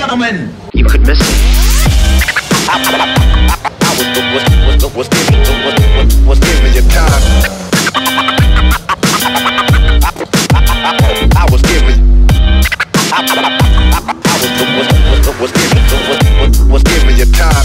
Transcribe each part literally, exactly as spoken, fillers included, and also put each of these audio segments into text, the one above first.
gentlemen. You could miss me. I, I, I, I was, was, was, was, giving, was, was, was giving you time. I, I, I was giving. I, I, I, I was, was, was, was giving, was, was, was giving you time.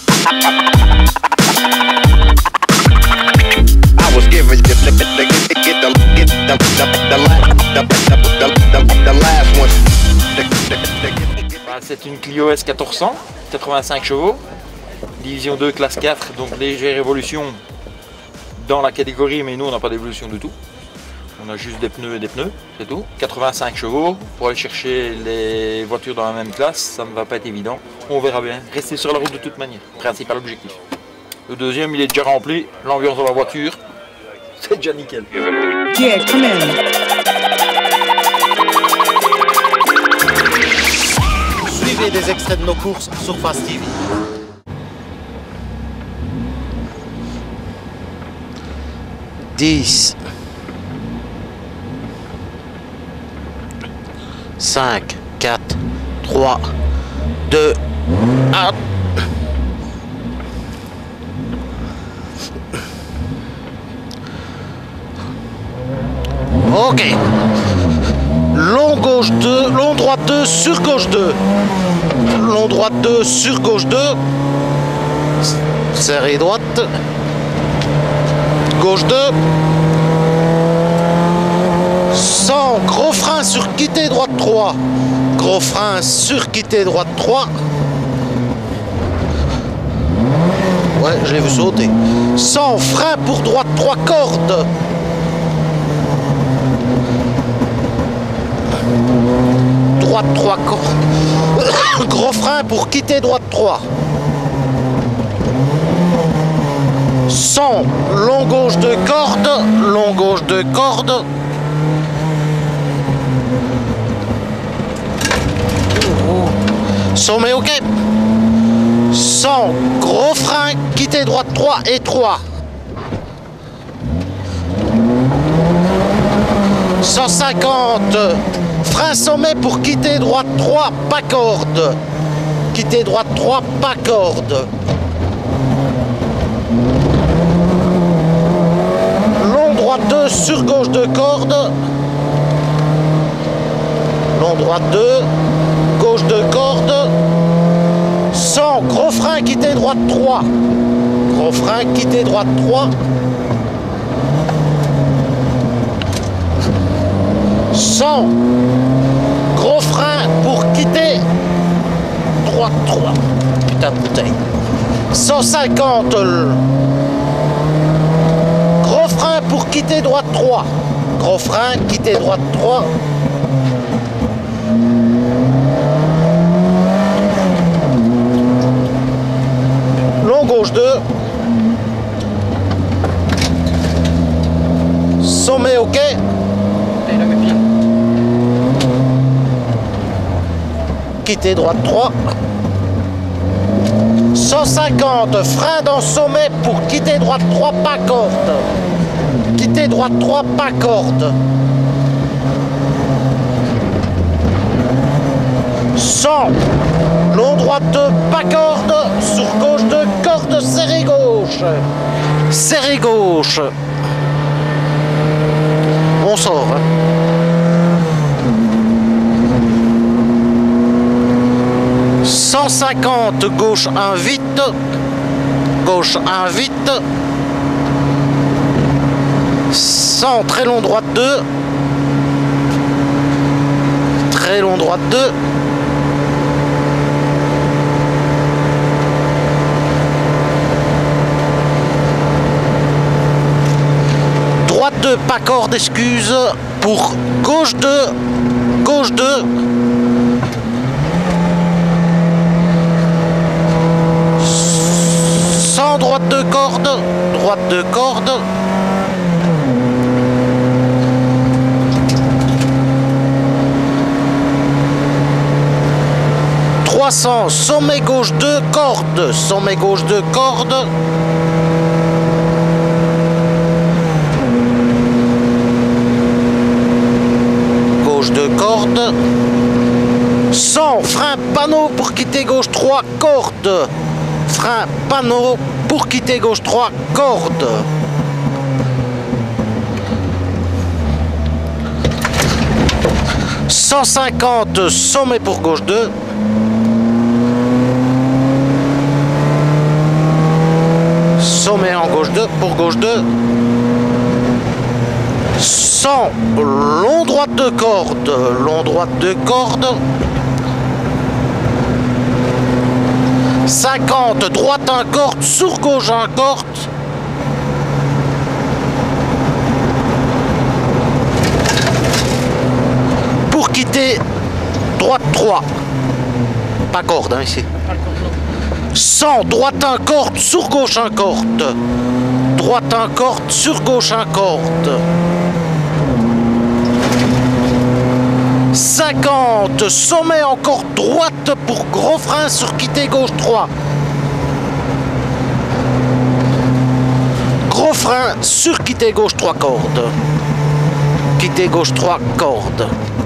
I was giving you the, the, the, get the, get the, the, the, the, the, the, the, the last one. The, the, the, c'est une Clio S quatorze cents, quatre-vingt-cinq chevaux, division deux, classe quatre, donc légère évolution dans la catégorie, mais nous on n'a pas d'évolution du tout. On a juste des pneus et des pneus, c'est tout. quatre-vingt-cinq chevaux, pour aller chercher les voitures dans la même classe, ça ne va pas être évident. On verra bien, rester sur la route de toute manière, principal objectif. Le deuxième, il est déjà rempli, l'ambiance dans la voiture, c'est déjà nickel. Yeah, come in. Suivez des extraits de nos courses sur Fast T V. dix, cinq, quatre, trois, deux, un. Ok. Long gauche deux, long droite deux, sur gauche deux. Long droite deux, sur gauche deux. Serré droite. Gauche deux. cent, gros frein sur quitté droite trois. Gros frein sur quitté droite trois. Ouais, je l'ai vu sauter. cent, frein pour droite trois cordes. Droite trois cordes. Gros frein pour quitter droite trois. cent, long gauche de corde. Long gauche de corde. Sommet ok. cent, gros frein, quitter droite trois et trois. cent cinquante, frein sommet pour quitter droite trois, pas corde. Quitter droite trois, pas corde. Long droite deux, sur gauche de corde. Long droite deux, gauche de corde. cent, gros frein, quitter droite trois. Gros frein, quitter droite trois. cent, gros frein pour quitter droite trois. Putain de bouteille. cent cinquante, gros frein pour quitter droite trois. Gros frein, quitter droite trois. Long gauche deux. Sommet ok. Quitter droite trois. cent cinquante, frein dans sommet pour quitter droite trois, pas corde. Quitter droite trois, pas corde. cent, long droite deux, pas corde. Sur gauche deux, corde serré gauche. Serré gauche. On sort. Hein. cent cinquante, gauche un vite. Gauche un vite. cent, très long droite deux. Très long droite deux. Droite deux, pas corde, excuse. Pour gauche deux. Gauche deux. cent, droite de corde. Droite de corde. trois cents, sommet gauche deux, corde. Sommet gauche deux, corde. Gauche deux, corde. cent, frein panneau quitter gauche trois, corde. Frein panneau pour quitter gauche trois, corde. cent cinquante, sommet pour gauche deux. Sommet en gauche deux pour gauche deux. cent, long droite de corde, long droite de corde. cinquante, droite un corde, sur gauche un corde. Pour quitter droite trois. Pas corde hein, ici. cent, droite un corde, sur gauche un corde. Droite un corde, sur gauche un corde. cinquante, sommet encore droite pour gros frein sur quitter gauche trois. Gros frein sur quitter gauche trois cordes. Quitter gauche trois cordes.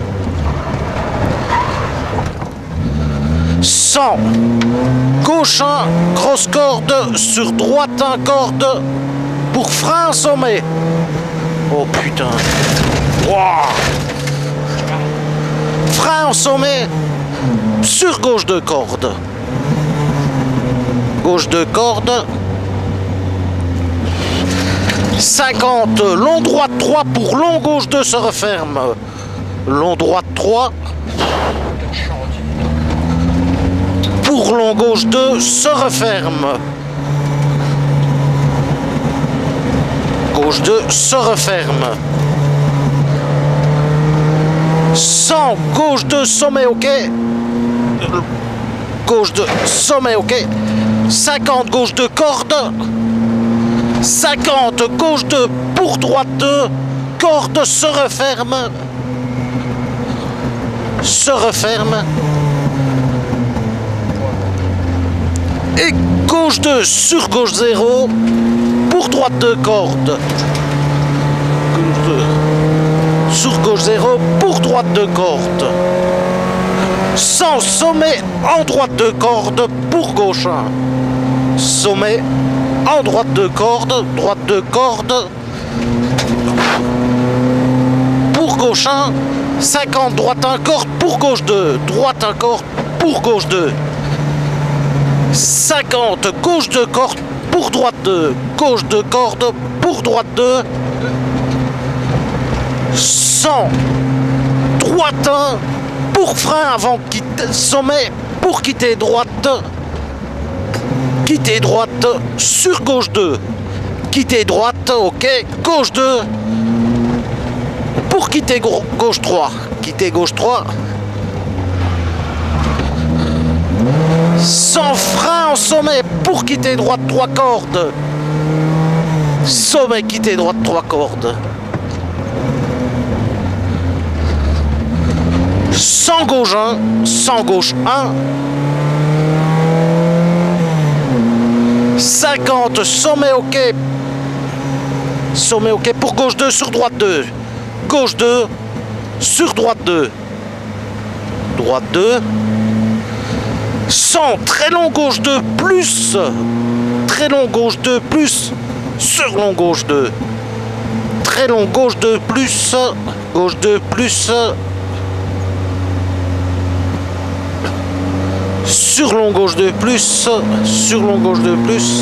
cent, gauche un, grosse corde sur droite un corde pour frein sommet. Oh putain. Wow. Frein en sommet sur gauche deux cordes. Gauche deux cordes. cinquante, long droite trois pour long gauche deux se referme. Long droite trois. Pour long gauche deux se referme. Gauche deux se referme. cent, gauche deux, sommet ok. Gauche deux, sommet ok. cinquante, gauche deux, corde. cinquante, gauche deux, pour droite deux. Corde se referme. Se referme. Et gauche deux, sur gauche zéro. Pour droite deux, corde. Gauche deux. Sur gauche zéro, pour droite deux cordes. cent, sommet en droite deux cordes pour gauche un. Sommet en droite deux cordes, droite deux cordes pour gauche un. cinquante, droite un corde pour gauche deux, droite un corde pour gauche deux. cinquante, gauche deux cordes pour droite deux, gauche deux cordes pour droite deux. cent, droite un, pour frein avant quitter sommet, pour quitter droite, quitter droite, sur gauche deux, quitter droite, ok, gauche deux, pour quitter gauche trois, quitter gauche trois, cent, frein en sommet, pour quitter droite trois cordes, sommet, quitter droite trois cordes. cent, gauche un, cent, gauche un. cinquante, sommet ok. Sommet ok pour gauche deux, sur droite deux. Gauche deux, sur droite deux. Droite deux. cent, très long gauche deux, plus. Très long gauche deux, plus. Sur long gauche deux. Très long gauche deux, plus. Gauche deux, plus. Sur long gauche deux plus, sur long gauche deux plus.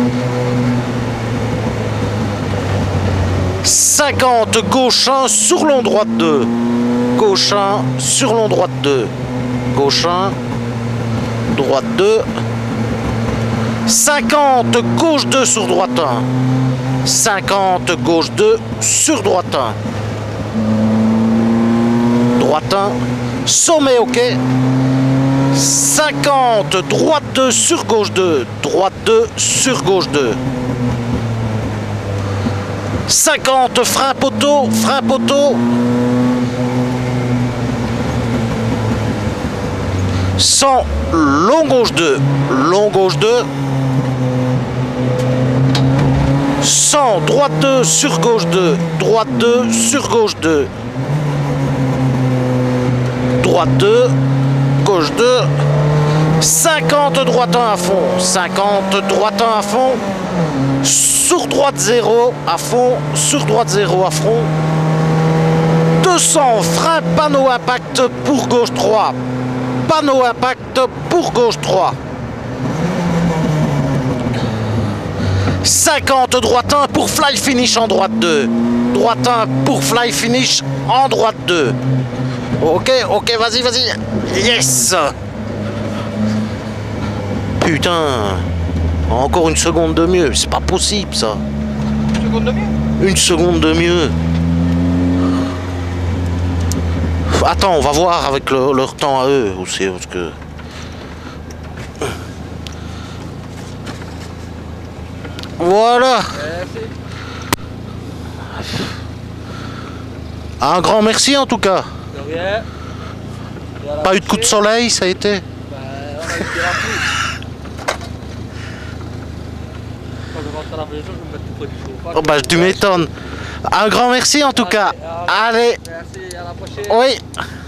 cinquante, gauche un, sur long droite deux. Gauche un, sur long droite deux. Gauche un, droite deux. cinquante, gauche deux sur droite un. cinquante, gauche deux sur droite un. Droite un, sommet ok. cinquante, droite deux sur gauche deux, droite deux sur gauche deux. cinquante, frein poteau, frein poteau. cent, long gauche deux, long gauche deux. cent, droite deux sur gauche deux, droite deux sur gauche deux. Droite deux. Gauche deux, cinquante droite un à fond, cinquante droite un à fond, sur droite zéro à fond, sur droite zéro à fond, deux cents frein panneau impact pour gauche trois, panneau impact pour gauche trois, cinquante droite un pour fly finish en droite deux, droite un pour fly finish en droite deux. Ok, ok, vas-y, vas-y. Yes. Putain. Encore une seconde de mieux. C'est pas possible, ça. Une seconde de mieux. Une seconde de mieux. Attends, on va voir avec le- leur temps à eux aussi, parce que... Voilà. Un grand merci en tout cas. De rien. Et à la Pas eu de coup de prochaine. soleil, ça a été. Ben, on a eu de la pluie. Quand je rentre à la maison, je vais me mettre tout près du chauffage. Oh, bah, tu m'étonnes. Un grand merci en tout cas. Allez, Allez, merci, à la prochaine. oui.